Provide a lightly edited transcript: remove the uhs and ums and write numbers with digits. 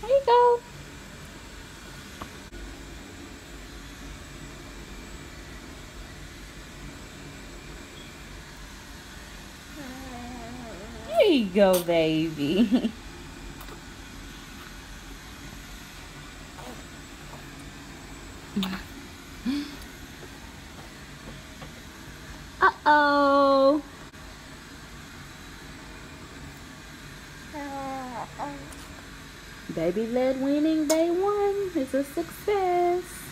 There you go. There you go, baby. Uh-oh. Baby led winning day one is a success.